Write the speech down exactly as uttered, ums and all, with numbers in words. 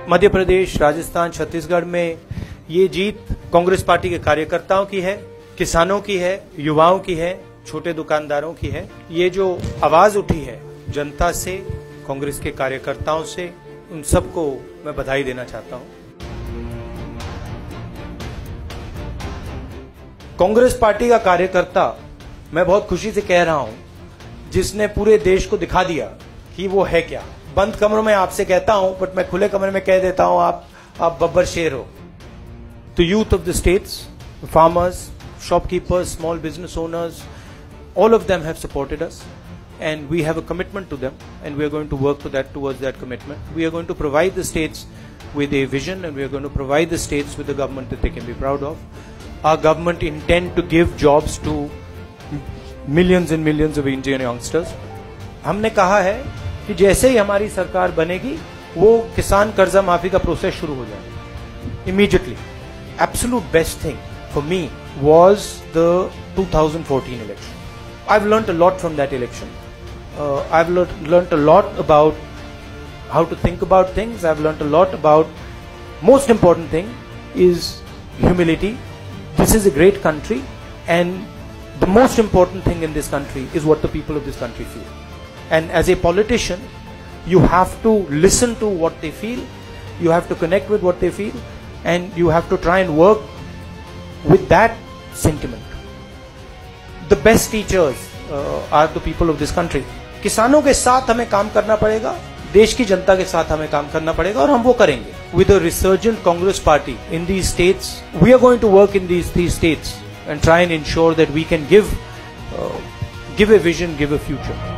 मध्य प्रदेश, राजस्थान, छत्तीसगढ़ में ये जीत कांग्रेस पार्टी के कार्यकर्ताओं की है, किसानों की है, युवाओं की है, छोटे दुकानदारों की है। ये जो आवाज उठी है जनता से, कांग्रेस के कार्यकर्ताओं से, उन सबको मैं बधाई देना चाहता हूं। कांग्रेस पार्टी का कार्यकर्ता, मैं बहुत खुशी से कह रहा हूं, जिसने पूरे देश को दिखा दिया कि वो है क्या। बंद कमरों में आपसे कहता हूं, बट मैं खुले कमरे में कह देता हूं, आप आप बब्बर शेर हो। तो youth of the states, farmers, shopkeepers, small business owners, all of them have supported us, and we have a commitment to them, and we are going to work to that towards that commitment. We are going to provide the states with a vision, and we are going to provide the states with a government that they can be proud of. Our government intend to give jobs to millions and millions of Indian youngsters. हमने कहा है कि जैसे ही हमारी सरकार बनेगी, वो किसान कर्जा माफी का प्रोसेस शुरू हो जाएगा immediately. Absolute best thing for me was the two thousand fourteen election. I've learnt a lot from that election. Uh, I've learnt, learnt a lot about how to think about things. I've learnt a lot about, most important thing is humility. This is a great country, and the most important thing in this country is what the people of this country feel. And as a politician, you have to listen to what they feel, you have to connect with what they feel, and you have to try and work with that sentiment. The best teachers uh, are the people of this country. किसानों के साथ हमें काम करना पड़ेगा, देश की जनता के साथ हमें काम करना पड़ेगा, और हम वो करेंगे. With a resurgent Congress party in these states, we are going to work in these these states and try and ensure that we can give uh, give a vision, give a future.